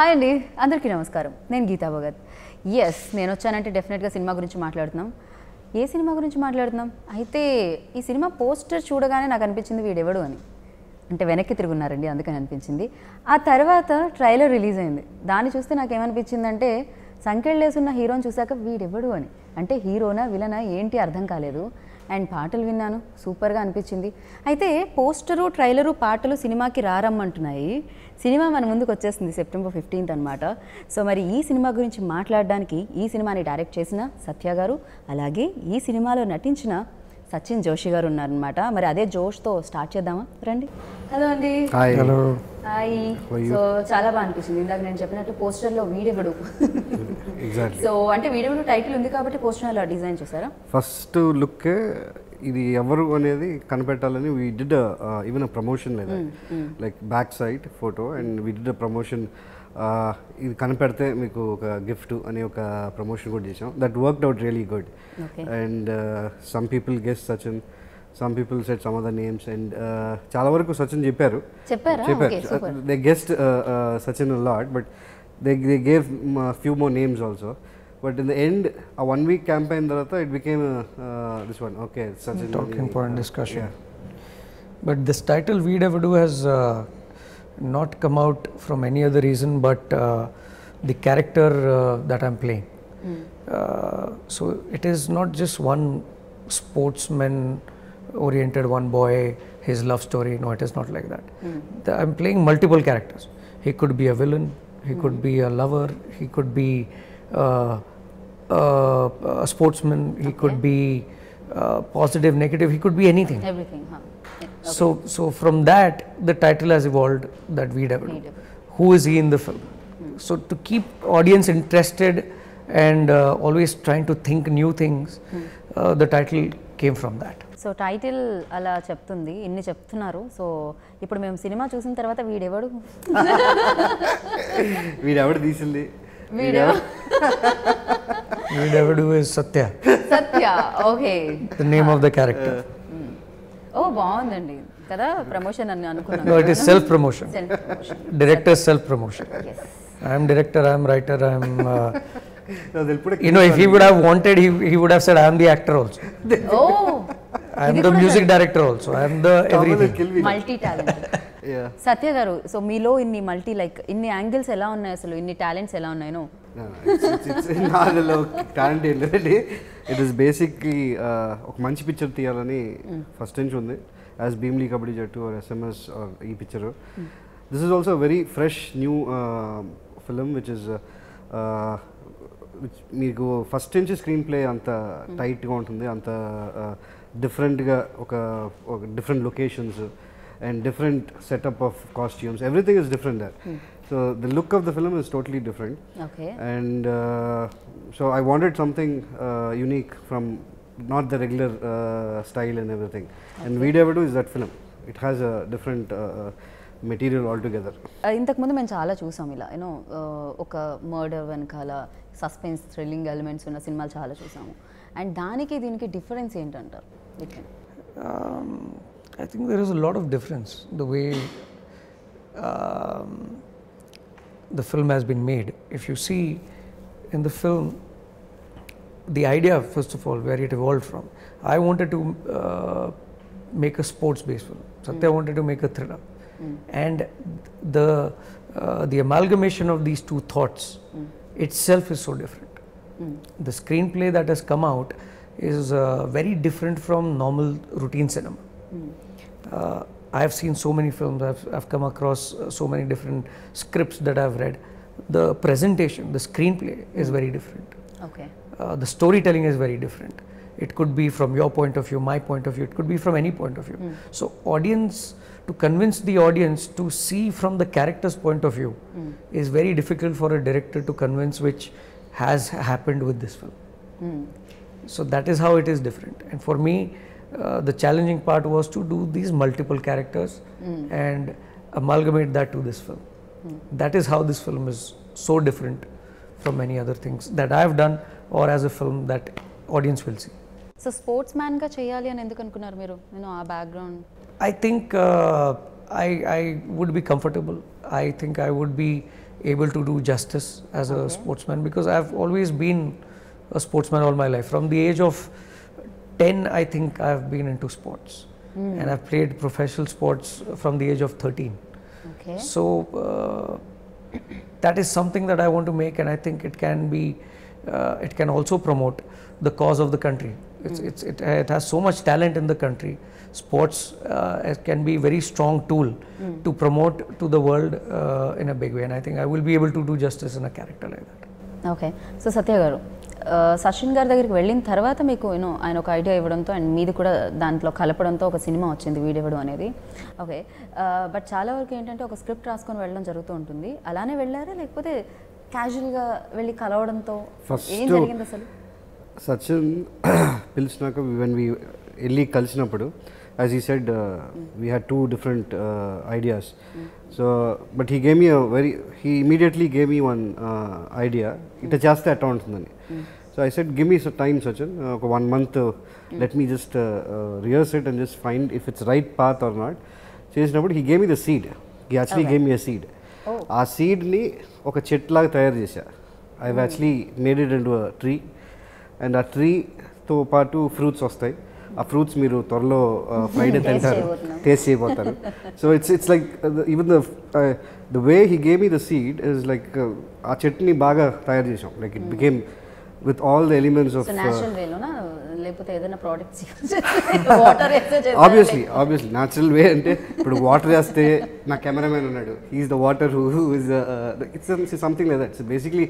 Hi అండి, అందరికీ నమస్కారం. నేను గీతా భగత్. నేను వచ్చానంటే డెఫినెట్గా సినిమా గురించి మాట్లాడుతున్నాం. ఏ సినిమా గురించి మాట్లాడుతున్నాం అయితే ఈ సినిమా పోస్టర్ చూడగానే నాకు అనిపించింది వీడెవడు అని. అంటే వెనక్కి తిరుగున్నారండి, అందుకని అనిపించింది. ఆ తర్వాత ట్రైలర్ రిలీజ్ అయింది. దాన్ని చూస్తే నాకు ఏమనిపించిందంటే సంకెళ్ళేసున్న హీరోని చూశాక వీడెవడు అని. అంటే హీరోనా విలనా ఏంటి అర్థం కాలేదు. అండ్ పాటలు విన్నాను, సూపర్గా అనిపించింది. అయితే పోస్టరు, ట్రైలరు, పాటలు సినిమాకి రారమ్మంటున్నాయి. సినిమా మన ముందుకు వచ్చేస్తుంది September 15th అనమాట. సో మరి ఈ సినిమా గురించి మాట్లాడడానికి ఈ సినిమాని డైరెక్ట్ చేసిన సత్య గారు, అలాగే ఈ సినిమాలో నటించిన సచిన్ జోషి గారు ఉన్నారనమాట. మరి అదే జోష్తో స్టార్ట్ చేద్దామా? రండి. హలో అండి. హలో. హాయ్. సో చాలా బాగా అనిపించింది. ఇందాక నేను చెప్పినట్టు పోస్టర్లో వీడెవడు. సో అంటే వీడెవడు టైటిల్ ఉంది కాబట్టి పోస్టర్ అలా డిజైన్ చేశారా? ఫస్ట్ లుక్ ఇది ఎవరు అనేది కనిపెట్టాలని వీ డిడ్ ఈవెన్ ప్రమోషన్ లేదా like back side photo and we did promotion. ఇది కనిపెడితే మీకు ఒక గిఫ్ట్ అని ఒక ప్రమోషన్ కూడా చేసాం. That worked out really good. And some people guess Sachin, some people set some other names and చాలా వరకు సచిన్ చెప్పారు. They guessed Sachin a lot, but they gave few more names also. But in the end, a 1 week campaign tarata it became this one. Okay, Sachin. Talking point discussion. Yeah. But this title Weed Ever Do has not come out from any other reason but the character that I'm playing. So it is not just one sportsman oriented, one boy, his love story. No, it is not like that. I'm playing multiple characters. He could be a villain, he could be a lover, he could be a sportsman, he could be positive, negative, he could be anything. Everything, huh? Okay. So from that the title has evolved, that Weed Ever Do. Who is he in the film? So to keep audience interested and always trying to think new things, the title came from that. So title అలా చెప్తుంది, ఇన్ని చెప్తున్నారు. So ఇప్పుడు మేము cinema చూసిన తర్వాత వీడెవడు వీడెవడు తీసింది Weed Ever Do is Satya. Okay, the name of the character. ఓ బాగుందండి కదా, ప్రమోషన్ అని అనుకున్నాను. No, it is self promotion. Director's self promotion. Yes. I am director, I am writer, I am they'll put a you know, if he would have wanted, he would have said I am the actor also. I am the music director also. I am the everything. Multi talent. Satya garu, so మీలో ఇన్ని multi like ఇన్ని angles ఎలా ఉన్నాయి, అసలు ఇన్ని talents ఎలా ఉన్నాయో? నాలో టాలెంట్ ఏం లేదండి. ఇట్ ఈస్ బేసిక్లీ ఒక మంచి పిక్చర్ తీయాలని ఫస్ట్ నుంచి ఉంది. As Bheemili Kabaddi Jattu or SMS ఈ picture. This is also very fresh new film which is మీకు ఫస్ట్ నుంచి స్క్రీన్ ప్లే అంత టైట్గా ఉంటుంది, అంత డిఫరెంట్గా ఒక different locations and different setup of costumes, everything is different there. So the look of the film is totally different. Okay. And so I wanted something unique from not the regular style and everything. Okay. And Weed Ever Do is that film. It has a different material altogether. ఇంతకు ముందు మేము చాలా చూసాం ఇలా you know ఒక murder వెనకాల suspense thrilling elements ఉన్న సినిమాలు చాలా చూసాము. అండ్ దానికి దీనికి డిఫరెన్స్ ఏంటంటారు? I think there is a lot of difference the way the film has been made. If you see in the film, the idea first of all where it evolved from, I wanted to make a sports-based film. Satya wanted to make a thriller, and the amalgamation of these two thoughts itself is so different. The screenplay that has come out is very different from normal routine cinema. I have seen so many films, I've come across so many different scripts that I've read. The presentation, the screenplay is very different. Okay. The storytelling is very different. It could be from your point of view, my point of view, it could be from any point of view. So audience, to convince the audience to see from the character's point of view is very difficult for a director to convince, which has happened with this film. So that is how it is different. And for me, the challenging part was to do these multiple characters and amalgamate that to this film. That is how this film is so different from many other things that I have done or as a film that audience will see. So sportsman ga cheyali ani enduku anukunnaru meeru, you know, aa background? I think I would be comfortable. I think I would be able to do justice as a sportsman, because I've always been a sportsman all my life. From the age of 10, I think I've been into sports, and I've played professional sports from the age of 13. Okay. So that is something that I want to make, and I think it can be, it can also promote the cause of the country. It has so much talent in the country. Sports can be a very strong tool to promote to the world in a big way, and I think I will be able to do justice in a character like that. Okay. So Satya garu, Sachin గారి దగ్గరికి వెళ్ళిన తర్వాత మీకు ఆయన ఒక idea ఇవ్వడంతో and మీది కూడా దాంట్లో కలపడంతో ఒక సినిమా వచ్చింది వీడెవడు అనేది. ఓకే. బట్ చాలా వరకు ఏంటంటే ఒక స్క్రిప్ట్ రాసుకొని వెళ్ళడం జరుగుతూ ఉంటుంది. అలానే వెళ్ళారా లేకపోతే క్యాజువల్గా వెళ్ళి కలవడంతో ఏం జరిగింది అసలు? సచిన్ పిలిచినాక వెన్ వి వెళ్ళి కలిసినప్పుడు, as he said, we had two different ideas. So but he immediately gave me one idea. Ita jaste atta untundani. So I said, give me some time, Sachin, 1 month, let me just rehearse it and just find if it's right path or not. Chesinappudu he gave me the seed. He actually gave me a seed. Aa seed ni oka chet laga tayaru chesa. I've actually made it into a tree, and a tree తో పాటు fruits వస్తాయి. ఆ fruits మీరు త్వరలో Friday తింటారు, taste చేయబోతారు. So it's like even the way he gave me the seed is like ఆ చట్నీ బాగా తయారు చేసాం. Like it became with all the elements of obviously natural way. అంటే ఇప్పుడు వాటర్ వేస్తే నా కెమెరామెన్ ఉన్నాడు, he's the water who is it's something like that. So basically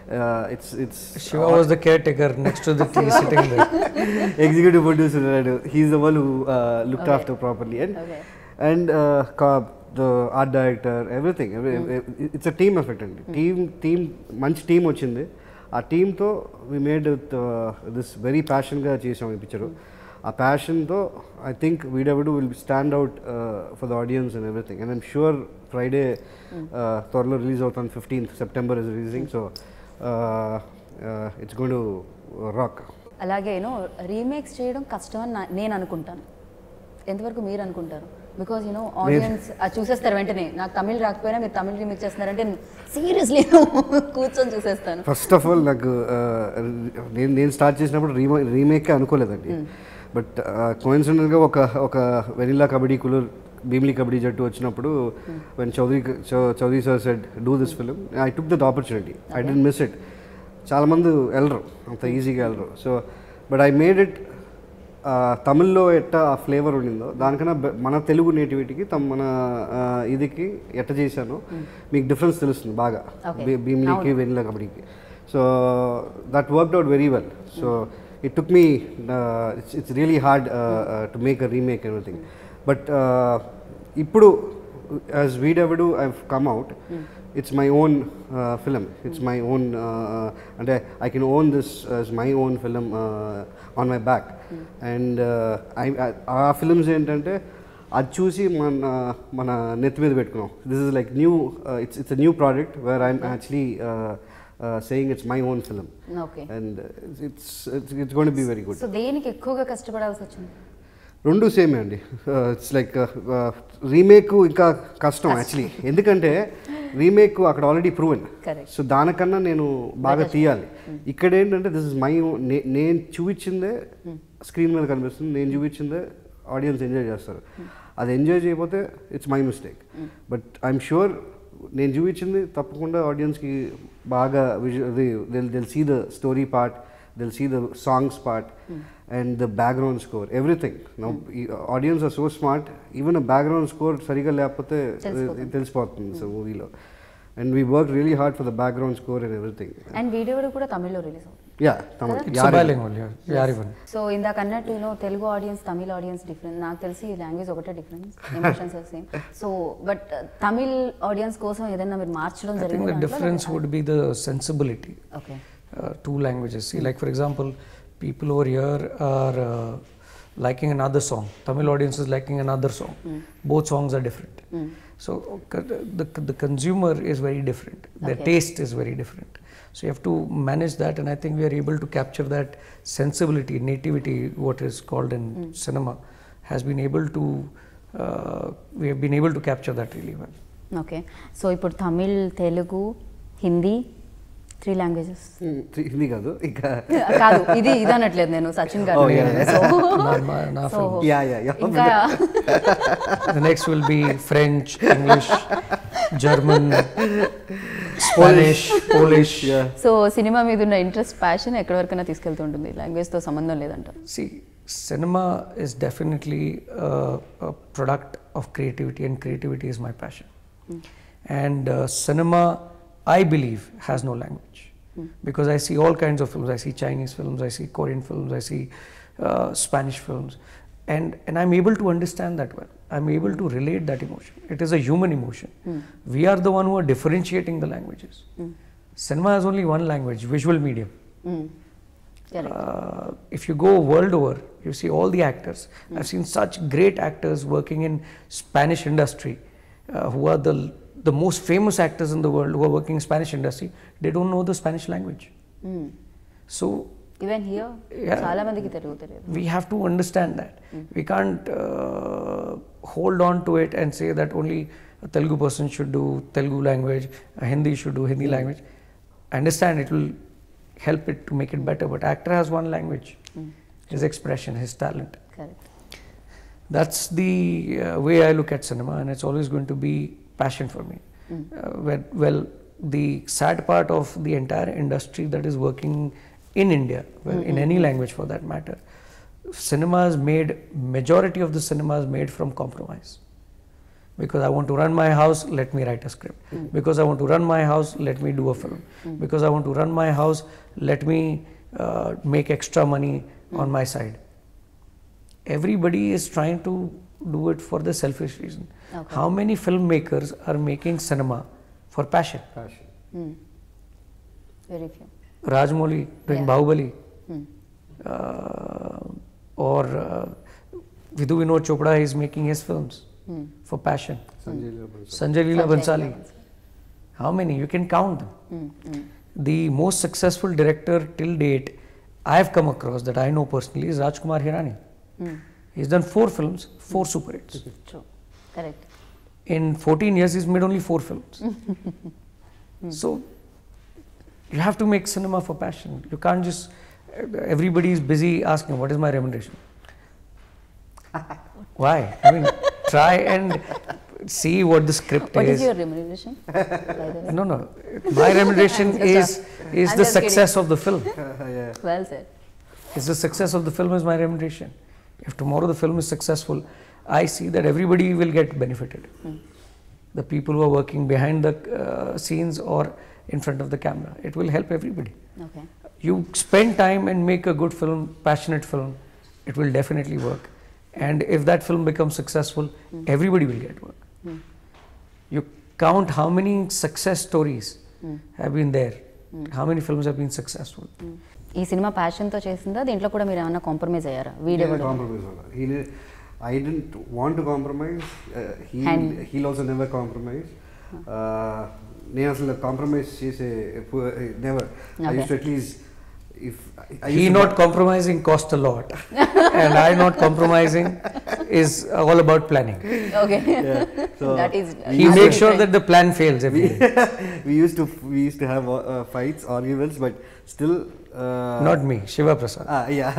it's Shiva was the caretaker next to the tree sitting there. Executive producer, he's the one who looked after properly, and the art director, everything. It's a team effect, and team manchi team ochindi. Our team tho we made with this very passion ga chesam ee picture. A passion tho I think Veedavudu will stand out for the audience and everything, and I'm sure Friday tharlo release out on 15th September is releasing, so it's going to rock. అలాగే remakes చేయడం కష్టం అని నేను అనుకుంటాను. ఎంతవరకు మీరు అనుకుంటారు? Because audience అది చూసేస్తారు వెంటనే. నాకు తమిళ్ రాకపోయినా మీరు తమిళ్ రీమేక్ చేస్తున్నారంటే సీరియస్లీ కూర్చొని చూసేస్తాను. ఫస్ట్ ఆఫ్ ఆల్ నాకు నేను స్టార్ట్ చేసినప్పుడు రీమేక్ అనుకోలేదండి. బట్ కోయిన్సిడెంట్గా ఒక వెనిలా కబడ్డీ కులూర్ భీమిలి కబడ్డీ జట్టు వచ్చినప్పుడు when Chowdary sir said do this film, I took that opportunity. I don't miss it. చాలామంది వెళ్ళరు, అంత ఈజీగా వెళ్ళరు. So but I made it తమిళ్లో ఎట్ట ఆ ఫ్లేవర్ ఉండిందో దానికన్నా మన తెలుగు నేటివిటీకి మన ఇదికి ఎట్ట చేశానో మీకు డిఫరెన్స్ తెలుస్తుంది బాగా, భీమిలికి వెనిలా కబడ్డీకి. So that worked out very well. So it took me it's really hard to make a remake everything. But ఇప్పుడు as Veedevadu I've come out, it's my own film. It's my own, అంటే I can own this as my own film on my back. And uh films ఏంటంటే అది చూసి మన నెత్తి మీద పెట్టుకున్నాం. This is like new, it's a new project where I'm actually saying it's my own film. Okay. And it's going to be very good. So దేనికి ఎక్కువగా కష్టపడాల్సి వచ్చింది? రెండు సేమే అండి. ఇట్స్ లైక్ రీమేక్ ఇంకా కష్టం యాక్చువల్లీ, ఎందుకంటే రీమేక్ అక్కడ ఆల్రెడీ ప్రూవెన్. సో దానికన్నా నేను బాగా తీయాలి. ఇక్కడ ఏంటంటే దిస్ ఇస్ మై ఓన్. నేను చూపించిందే స్క్రీన్ మీద కనిపిస్తుంది, నేను చూపించిందే ఆడియన్స్ ఎంజాయ్ చేస్తారు. అది ఎంజాయ్ చేయకపోతే it's my mistake. But I'm sure నేను చూపించింది తప్పకుండా ఆడియన్స్కి బాగా they'll see the story part, they'll see the songs part, and the background score, everything. Now audience are so smart, even a background score సరిగా లేకపోతే తెలిసిపోతుంది so మూవీలో. And we worked really hard for the background score and everything. And video కూడా తమిళ్లో release అవుతుంది. Yeah, Tamil. It's bilingual, Yarivan. So ఇందాక అన్నట్టు Telugu audience Tamil audience different. నాకు తెలిసి లాంగ్వేజ్ ఒకటే difference, emotions are same. So but Tamil audience కోసం ఏదైనా మీరు మార్చడం జరిగింది? I think the difference would be the sensibility. Okay. Two languages. See, like for example, people over here are liking another song. Tamil audience is liking another song. Both songs are different. So the consumer is very different. Their taste is very different. So you have to manage that, and I think we are able to capture that sensibility, nativity, what is called in cinema, has been able to we have been able to capture that really well. ఓకే, సో ఇప్పుడు Tamil, Telugu, Hindi, 3 languages Hindi కాదు ఇంకా కాదు, ఇది అనట్లేదు నేను, సచిన్ గారు. Oh, yeah, yeah. నా So, film. యా ఇంకా The next will be French, English, German, Spanish, Polish. So సినిమా మీద ఉన్న ఇంట్రెస్ట్, ప్యాషన్ ఎక్కడి వరకైనా తీసుకెళ్తుంటుంది, లాంగ్వేజ్తో సంబంధం లేదంటారు. See, cinema is definitely a product of creativity, and creativity is my passion. And cinema, I believe, has no language. Because I see all kinds of films. I see Chinese films, I see Korean films, I see Spanish films. And I'm able to understand that well. I'm able to relate that emotion. It is a human emotion. We are the one who are differentiating the languages. Cinema has only one language, visual medium. If you go world over, you see all the actors. I've seen such great actors working in Spanish industry who are the most famous actors in the world who are working in Spanish industry. They don't know the Spanish language. So even here Yeah. చాలా మందికి తెలుగు తెలియదు. we have to understand that. We can't hold on to it and say that only a Telugu person should do Telugu language, a Hindi should do Hindi language. I understand it will help it to make it better, but actor has one language, his expression, his talent. Correct. That's the way I look at cinema, and it's always going to be passion for me. Well, the sad part of the entire industry that is working in India, well, in any language for that matter, cinema is made, majority of the cinema is made from compromise. Because I want to run my house, let me write a script. Because I want to run my house, let me do a film. Because I want to run my house, let me make extra money on my side. Everybody is trying to do it for the selfish reason. Okay. How many filmmakers are making cinema for passion? Very few. Rajmouli doing Yeah. Bahubali, or Vidhu Vinod Chopra is making his films for passion. Sanjay Leela Bhansali. How many? You can count them. The most successful director till date I have come across that I know personally is Rajkumar Hirani. He's done 4 films, 4 super hits. True, correct. In 14 years, he's made only 4 films. So, you have to make cinema for passion. You can't just, everybody is busy asking, what is my remuneration? Why? I mean, try and see what the script What is. is your remuneration, by the way? No. My remuneration is I'm the just success of the film. Well said. Is the success of the film is my remuneration. If tomorrow the film is successful, I see that everybody will get benefited. The people who are working behind the scenes or in front of the camera. It will help everybody. Okay. You spend time and make a good film, passionate film, it will definitely work. And if that film becomes successful, everybody will get work. You count how many success stories have been there, how many films have been successful. ఈ సినిమా ప్యాషన్తో చేసిందా, దీంట్లో కూడా మీరు ఏమైనా compromise అయ్యారా? Video Compromise. I didn't want to compromise. He'll also never compromise. నేను అసలు కాంప్రమైజ్ చేసే never. I used to at least, if I He not compromising cost a lot, and I not compromising is all about planning. ఓకే. So that is He makes sure that the plan fails every day. we used to have fights, arguments, but still Not me, Shiva Prasad. yeah,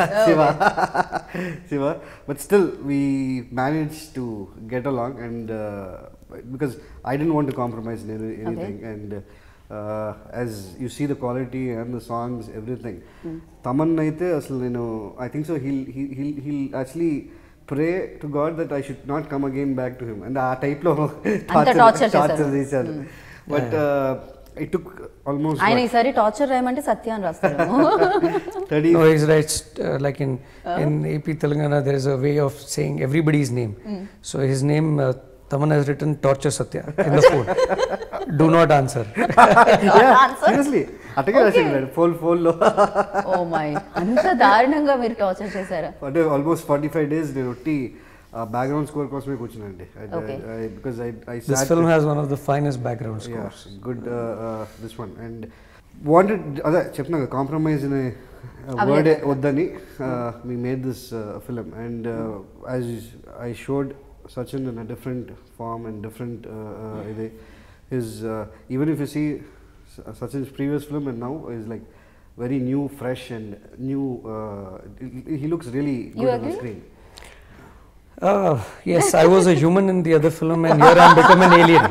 Shiva, but still we managed to get along, and because I didn't want to compromise in anything. And as you see the quality and the songs, everything, Taman aithe asalu nenu, I think so he'll actually pray to God that I should not come again back to him, and aa type lo torture చేశారు. But it took almost ఆయన ఈసారి torture రాయమంటే సత్య అని రాస్తారు. 30. No, he's right. Like in AP Telangana, there is a way of saying everybody's name. So his name, Taman has written Torture Satya in the phone. Do not answer. Seriously, అట్టగే రాశాడు phone లో. Oh my, అంత దారుణంగా మీరు torture చేశారా? అంటే almost 45 days నేను ఒట్టి background score కోసమే కూర్చున్నానండి. Okay. Because I This film has one of the finest background scores. Good this one. And wanted, అదే చెప్తున్నా కదా, కాంప్రమైజ్ అనే వర్డే వద్దని we made this film, and as I showed Sachin in a different form and different his even if you see Sachin's previous film and now is like very new, fresh and new. He looks really good on the agree? screen. Yes, I was a human in the other film, and here I'm become an alien.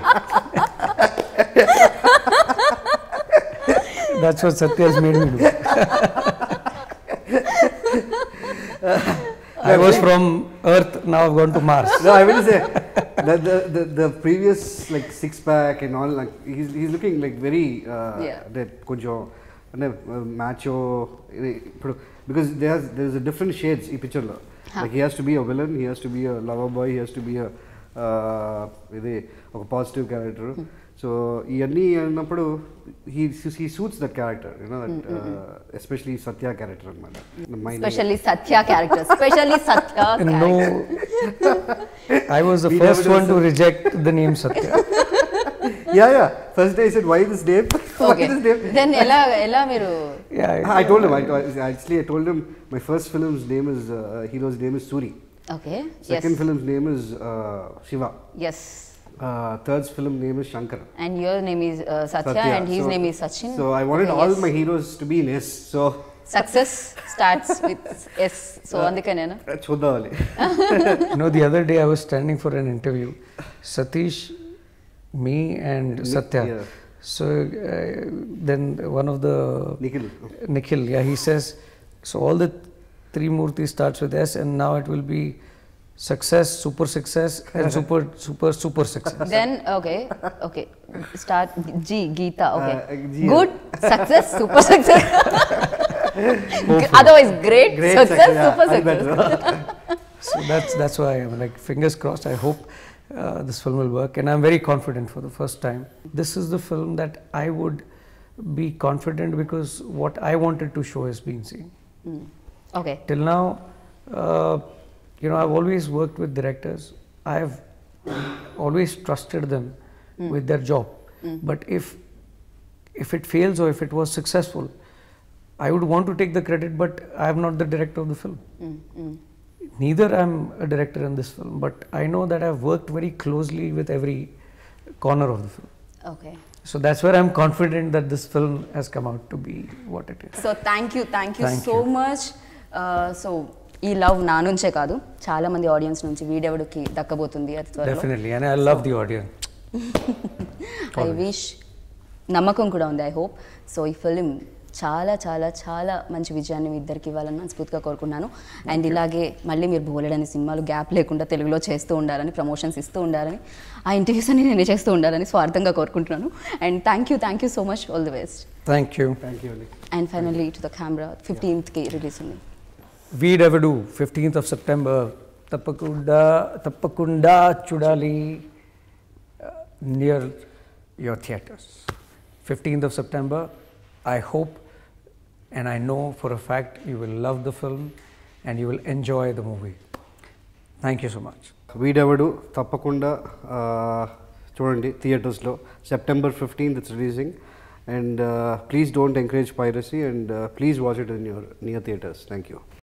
That's what Satya has made me do. I was from Earth, now I've gone to Mars. No, I will say that the previous like six pack and all, like he's looking like very that konjo macho because there's a different shades in picture lo. Like he has to be a villain, he has to be a lover boy, he has to be a positive character. So iyanni annappudu he suits that character, you know, that especially Satya character anamata. Especially Satya character. Especially Satya character. No, I was the first one to reject the name Satya. Yeah. First day I said, why this name? Okay. Then ella meeru. Yeah, I told him. I told him my first film's name is hero's name is Suri. Okay. Second film's name is Shiva. Yes. Third film name is Shankar. And your name is Satya, and his name is Sachin. So I wanted Okay, all yes. my heroes to be in S. So Success starts with S. So andukanena. చూద్దామని. You know, the other day I was standing for an interview. Satish, me, and Satya. Yeah. So then one of the Nikhil, yeah, he says, so all the three Murti starts with S, and now it will be success, super success, and super success. Then okay. Start G Geeta. Okay. G. Good success, super success. Otherwise, great success, super success. So that's why I'm like, fingers crossed. I hope this film will work, and I'm very confident for the first time. This is the film that I would be confident because what I wanted to show has been seen. Okay. Till now, you know, I've always worked with directors. I've always trusted them with their job. But if it fails or if it was successful, I would want to take the credit, but I am not the director of the film. Neither I'm a director in this film, but I know that I've worked very closely with every corner of the film. Okay. So that's where I'm confident that this film has come out to be what it is. So thank you Thank so you. much. So ఈ love నా నుంచే కాదు, చాలా మంది audience నుంచి వీడెవడికి దక్కబోతుంది అది త్వరలో. Definitely, and I love the audience. I wish, నమ్మకం కూడా ఉంది, ఐ హోప్. సో ఈ ఫిలిం చాలా చాలా చాలా మంచి విజయాన్ని మీ ఇద్దరికి ఇవ్వాలని మనస్ఫూర్తిగా కోరుకున్నాను. అండ్ ఇలాగే మళ్ళీ మీరు బోలెడని సినిమాలు గ్యాప్ లేకుండా తెలుగులో చేస్తూ ఉండాలని, ప్రమోషన్స్ ఇస్తూ ఉండాలని, ఆ ఇంటర్వ్యూస్ అన్ని నేను చేస్తూ ఉండాలని స్వార్థంగా కోరుకుంటున్నాను. And thank you so much, all the best. Thank you. And finally to the camera, 15th release ఉంది. వీడెవడు 15th of September, తప్పకుండా చూడాలి near your theatres. 15th of September, I hope and I know for a fact you will love the film and you will enjoy the movie. Thank you so much. వీడెవడు తప్పకుండా చూడండి థియేటర్స్లో. September 15th it's releasing, and please don't encourage piracy, and please watch it in your near theaters. Thank you.